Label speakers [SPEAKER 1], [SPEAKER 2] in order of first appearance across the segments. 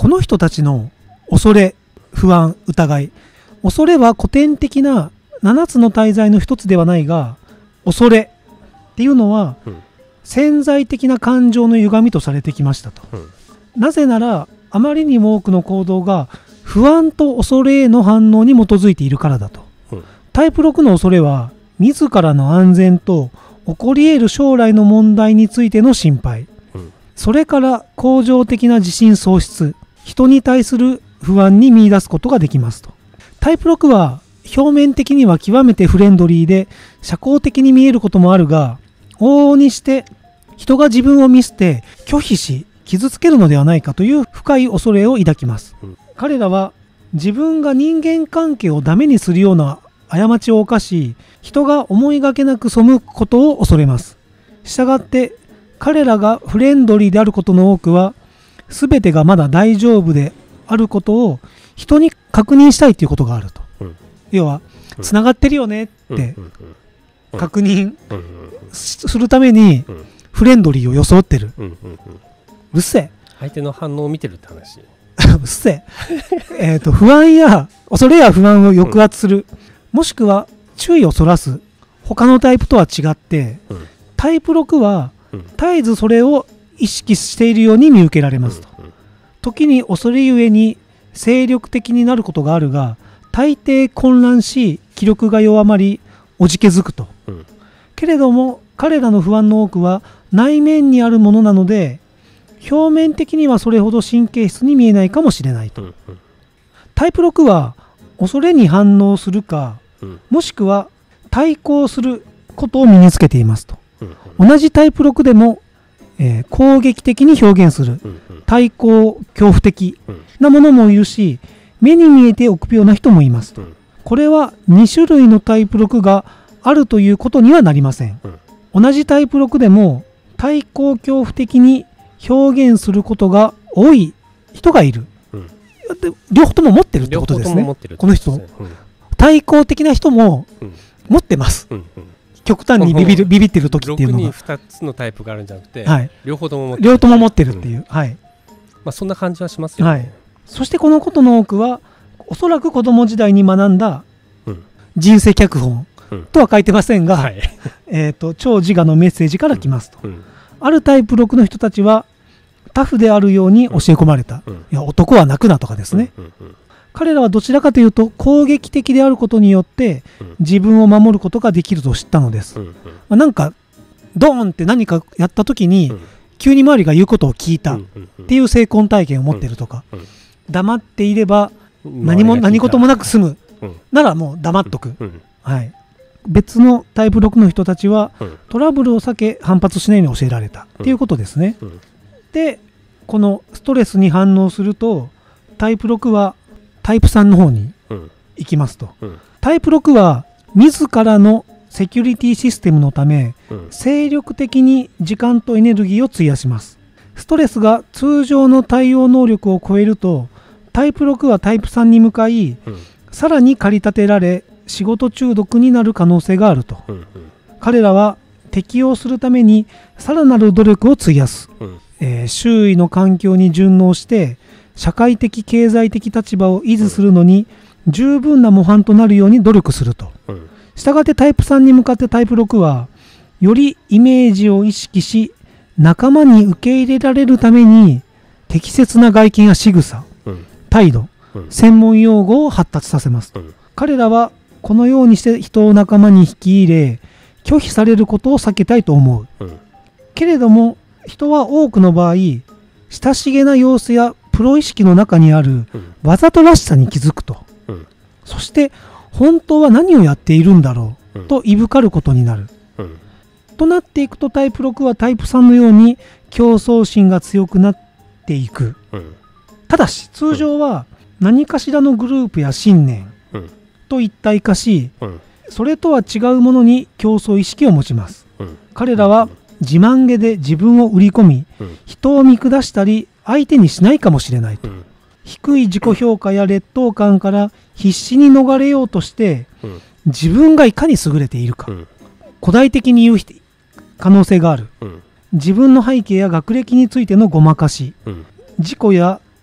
[SPEAKER 1] この人たちの恐れ、不安、疑い。恐れは古典的な7つの大罪の一つではないが、恐れっていうのは潜在的な感情の歪みとされてきましたと。なぜならあまりにも多くの行動が不安と恐れへの反応に基づいているからだと。タイプ6の恐れは自らの安全と起こり得る将来の問題についての心配、それから恒常的な自信喪失、人に対する不安に見出すことができますと。タイプ6は表面的には極めてフレンドリーで社交的に見えることもあるが、往々にして人が自分を見捨て拒否し傷つけるのではないかという深い恐れを抱きます。彼らは自分が人間関係をダメにするような過ちを犯し、人が思いがけなく背くことを恐れます。したがって彼らがフレンドリーであることの多くは、全てがまだ大丈夫であることを人に確認したいということがあると。要はつながってるよねって確認するためにフレンドリーを装ってる。うっせえ、
[SPEAKER 2] 相手の反応を見てるって話。
[SPEAKER 1] うっせえ不安や恐れや不安を抑圧する、もしくは注意をそらす。他のタイプとは違って、タイプ6は絶えずそれを意識しているように見受けられますと。時に恐れゆえに精力的になることがあるが、大抵混乱し気力が弱まりおじけづくと。けれども彼らの不安の多くは内面にあるものなので、表面的にはそれほど神経質に見えないかもしれないと。タイプ6は恐れに反応するか、もしくは対抗することを身につけていますと。同じタイプ6でも、攻撃的に表現する、対抗恐怖的なものもいるし、目に見えて臆病な人もいますと。これは2種類のタイプ6があるということにはなりません。同じタイプ6でも対抗恐怖的に表現することが多い人がいる。両方とも持ってるってことですね。この人、対抗的な人も持ってます。極端にビビってる時っていうのが。
[SPEAKER 2] 6に2つのタイプがあるんじゃなくて、両方とも
[SPEAKER 1] 持ってるっていう。
[SPEAKER 2] そんな感じはしますよね。
[SPEAKER 1] そしてこのことの多くはおそらく子供時代に学んだ人生脚本とは書いてませんが、超自我のメッセージから来ますと。あるタイプ6の人たちはタフであるように教え込まれた。いや、男は泣くなとかですね。彼らはどちらかというと攻撃的であることによって自分を守ることができると知ったのです。なんかドーンって何かやった時に急に周りが言うことを聞いたっていう成婚体験を持っているとか、黙っていれば何事もなく済むならもう黙っとく。別のタイプ6の人たちはトラブルを避け反発しないように教えられたっていうことですね。で、このストレスに反応するとタイプ6はタイプ3の方に行きますと。タイプ6は自らのセキュリティシステムのため精力的に時間とエネルギーを費やします。ストレスが通常の対応能力を超えるとタイプ6はタイプ3に向かい、さらに駆り立てられ仕事中毒になる可能性があると。彼らは適応するためにさらなる努力を費やす、周囲の環境に順応して社会的経済的立場を維持するのに十分な模範となるように努力すると。したがってタイプ3に向かってタイプ6はよりイメージを意識し仲間に受け入れられるために適切な外見や仕草、態度、専門用語を発達させます。彼らはこのようにして人を仲間に引き入れ拒否されることを避けたいと思う。けれども人は多くの場合親しげな様子やプロ意識の中にあるわざとらしさに気づくと。そして本当は何をやっているんだろうといぶかることになる。となっていくとタイプ6はタイプ3のように競争心が強くなっていく。ただし通常は何かしらのグループや信念と一体化し、それとは違うものに競争意識を持ちます。彼らは自慢げで自分を売り込み、人を見下したり相手にしないかもしれないと。低い自己評価や劣等感から必死に逃れようとして自分がいかに優れているか、古代的に言う可能性がある。自分の背景や学歴についてのごまかし、自己や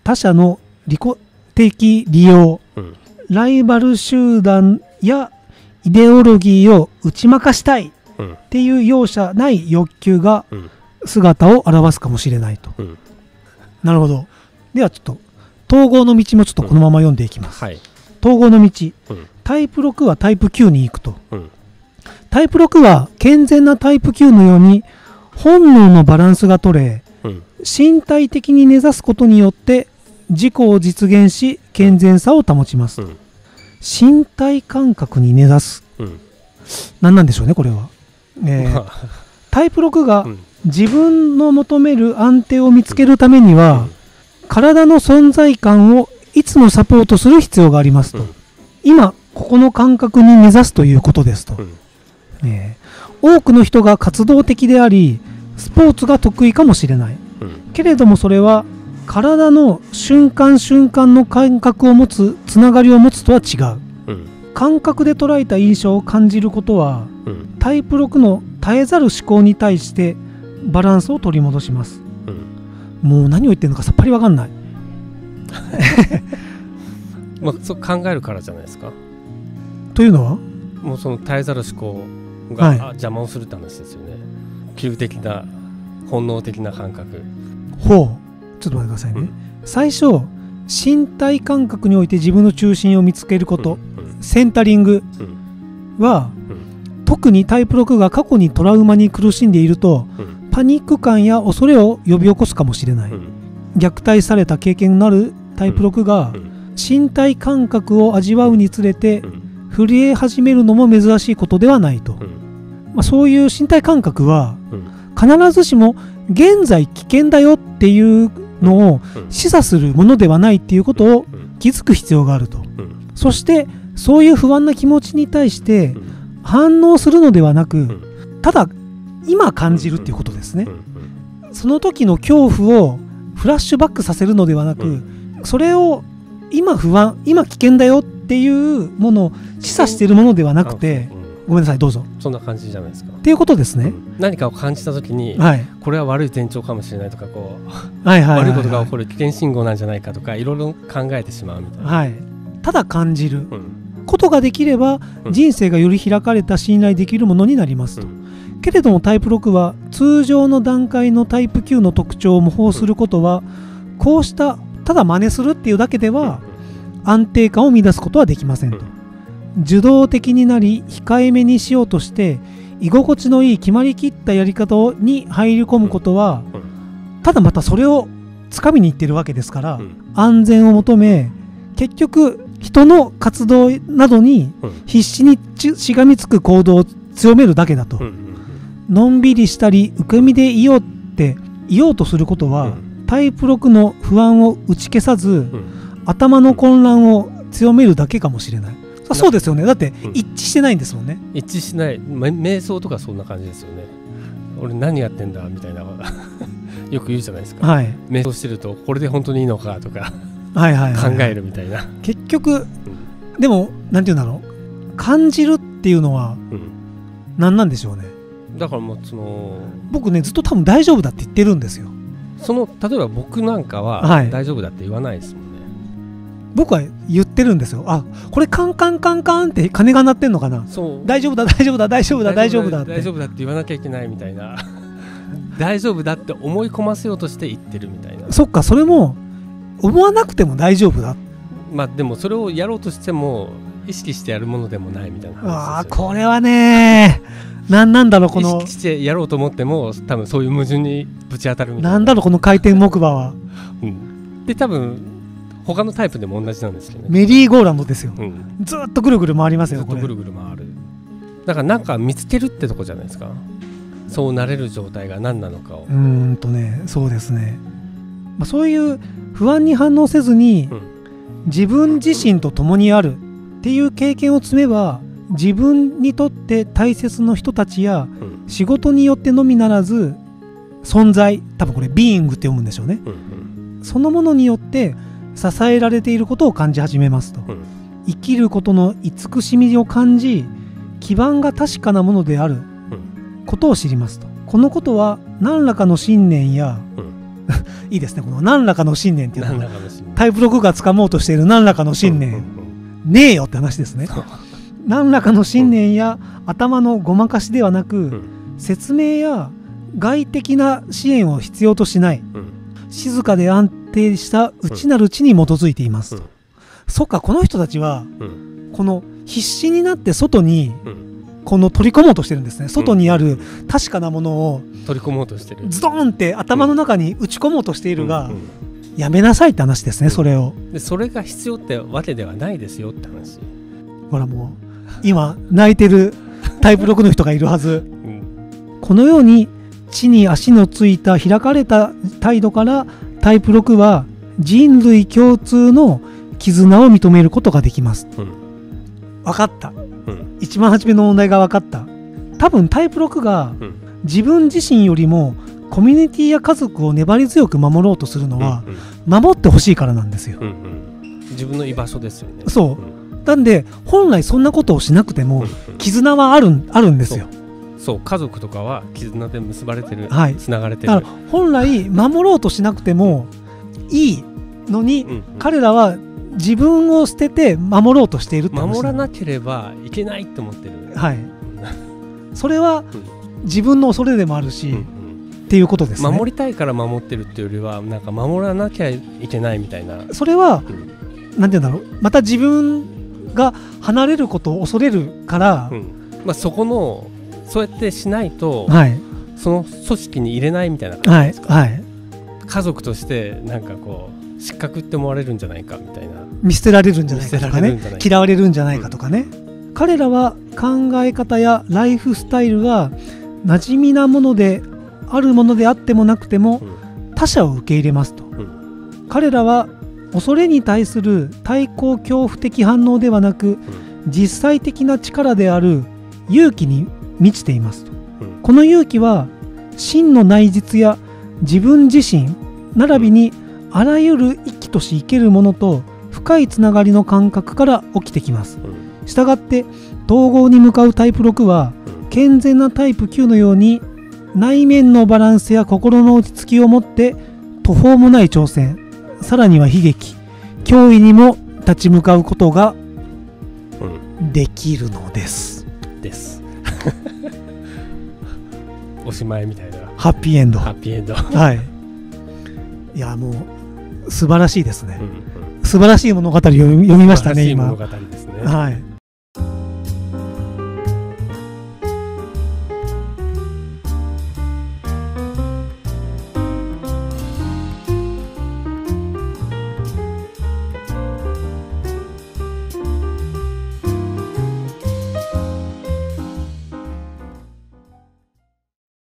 [SPEAKER 1] 他者の利己的利用、ライバル集団やイデオロギーを打ち負かしたいっていう容赦ない欲求が姿を現すかもしれないと。なるほど。ではちょっと統合の道もちょっとこのまま読んでいきます。統合の道、タイプ6はタイプ9に行くと。タイプ6は健全なタイプ9のように本能のバランスが取れ、身体的に根ざすことによって自己を実現し健全さを保ちます。身体感覚に根ざす、何なんでしょうねこれは。タイプ6が自分の求める安定を見つけるためには、体の存在感をいつもサポートする必要がありますと。今ここの感覚に根ざすということですと。多くの人が活動的でありスポーツが得意かもしれない、けれどもそれは体の瞬間瞬間の感覚を持つつながりを持つとは違う、感覚で捉えた印象を感じることは、タイプ6の絶えざる思考に対してバランスを取り戻します、もう何を言ってるのかさっぱり分かんない
[SPEAKER 2] そう考えるからじゃないですか。
[SPEAKER 1] というのは
[SPEAKER 2] もうその絶えざる思考が、邪魔をするって話ですよね。究的な本能的な感覚。ちょっと待ってくださいね、最初身体感覚において自分の中心を見つけること、センタリングは、特にタイプ6が過去にトラウマに苦しんでいると、パニック感や恐れを呼び起こすかもしれない、虐待された経験のあるタイプ6が、身体感覚を味わうにつれて、震え始めるのも珍しいことではないと、そういう身体感覚は、必ずしも現在危険だよっていうのを示唆するものではないっていうことを気づく必要があると、そしてそういう不安な気持ちに対して反応するのではなく、ただ今感じるっていうことですね。その時の恐怖をフラッシュバックさせるのではなく、それを今不安、今危険だよっていうものを示唆しているものではなくて、ごめんなさいどうぞ。 そんな感じじゃないですか
[SPEAKER 1] っていうことですね、
[SPEAKER 2] 何かを感じた時に、これは悪い前兆かもしれないとか、こう悪いことが起こる危険信号なんじゃないかとかいろいろ考えてしまうみたいな、ただ感じることができれば、人生がより開かれた信頼できるものになりますと、けれどもタイプ6は通常の段階のタイプ9の特徴を模倣することは、こうしたただ真似するっていうだけでは安定感を乱すことはできませんと、受動的になり控えめにしようとして居心地のいい決まりきったやり方に入り込むことは、ただまたそれを掴みにいってるわけですから、安全を求め結局人の活動などに必死にしがみつく行動を強めるだけだと、のんびりしたり受け身でいようって言おうとすることは、タイプ6の不安を打ち消さず、頭の混乱を強めるだけかもしれない。そうですよね。だって一致してないんですもんね。 一致しない。瞑想とかそんな感じですよね。俺何やってんだみたいなよく言うじゃないですか、瞑想してるとこれで本当にいいのかとか考えるみたいな。
[SPEAKER 1] 結局、でもなんていうんだろう、感じるっていうのは何なんでしょうね。
[SPEAKER 2] だからもうその
[SPEAKER 1] 僕ねずっと多分大丈夫だって言ってるんですよ。
[SPEAKER 2] 例えば僕なんかは大丈夫だって言わないですもんね、
[SPEAKER 1] 僕は言ってるんですよ。これカンカンカンカンって鐘が鳴ってんのかな。大丈夫だ大丈夫だ大丈夫だ大丈夫だって
[SPEAKER 2] 大丈夫だって言わなきゃいけないみたいな大丈夫だって思い込ませようとして言ってるみたいな。
[SPEAKER 1] そっか、それも思わなくても大丈夫だ。
[SPEAKER 2] でもそれをやろうとしても意識してやるものでもないみたいな話ですよね。
[SPEAKER 1] これはねなんだろう、この
[SPEAKER 2] 意識してやろうと思っても多分そういう矛盾にぶち当たるみたいな。
[SPEAKER 1] なんだろうこの回転木馬は、
[SPEAKER 2] で多分他のタイプでも同じなんですけどね。
[SPEAKER 1] メリーゴーランドですよ、ずっとぐるぐる回りますよ。
[SPEAKER 2] ずっとぐるぐる回る。だからなんか見つけるってとこじゃないですか。そうなれる状態が何なのかを。
[SPEAKER 1] そうですね、そういう不安に反応せずに、自分自身と共にあるっていう経験を積めば、自分にとって大切な人たちや、仕事によってのみならず存在、多分これビーイングって読むんでしょうね、そのものによって支えられていることを感じ始めますと、生きることの慈しみを感じ、基盤が確かなものであることを知りますと。このことは何らかの信念やいいですね、この何らかの信念っていうのはタイプ6が掴もうとしている何らかの信念、ねえよって話ですね。何らかの信念や頭のごまかしではなく、説明や外的な支援を必要としない、静かで安定した内なる知に基づいています、そっか、この人たちは、この必死になって外に、この取り込もうとしてるんですね。外にある確かなものを
[SPEAKER 2] 取り込もうとしてる、
[SPEAKER 1] ズドンって頭の中に打ち込もうとしているが、やめなさいって話ですね、それを。
[SPEAKER 2] でそれが必要ってわけではないですよって話。
[SPEAKER 1] ほらもう今泣いてるタイプ6の人がいるはず、このように地に足のついた開かれた態度からタイプ6は人類共通の絆を認めることができます、分かった、一番初めの問題が分かった。多分タイプ6が自分自身よりもコミュニティや家族を粘り強く守ろうとするのは、守ってほしいからなんですよ、
[SPEAKER 2] 自分の居場所ですよね。
[SPEAKER 1] そう、なんで本来そんなことをしなくても絆はあるんですよ。
[SPEAKER 2] そう、家族とかは絆で結ばれてる、つながれてる。
[SPEAKER 1] だから本来守ろうとしなくてもいいのに、彼らは自分を捨てて守ろうとしているって話。
[SPEAKER 2] 守らなければいけないって思ってる。
[SPEAKER 1] はい。それは自分の恐れでもあるし、っていうことですね。
[SPEAKER 2] 守りたいから守ってるっていうよりは、なんか守らなきゃいけないみたいな。
[SPEAKER 1] それは、なんていうんだろう、また自分が離れることを恐れるから、
[SPEAKER 2] そこのそうやってしないと、その組織に入れないみたいな感じですか。家族としてなんかこう失格って思われるんじゃないかみたいな、
[SPEAKER 1] 見捨てられるんじゃないかとかね、嫌われるんじゃないかとかね、彼らは考え方やライフスタイルが馴染みなものであるものであってもなくても、他者を受け入れますと、彼らは恐れに対する対抗恐怖的反応ではなく、実際的な力である勇気に満ちていますと、この勇気は真の内実や自分自身並びにあらゆる生きとし生けるものと深いつながりの感覚から起きてきます。したがって統合に向かうタイプ6は健全なタイプ9のように内面のバランスや心の落ち着きを持って途方もない挑戦、さらには悲劇、脅威にも立ち向かうことができるのです
[SPEAKER 2] おしまいみたいな、
[SPEAKER 1] ハッピーエンド。はい。いや、もう素晴らしいですね、素晴らしい物語を読みましたね、今。
[SPEAKER 2] 素晴らしい物語ですね。
[SPEAKER 1] はい。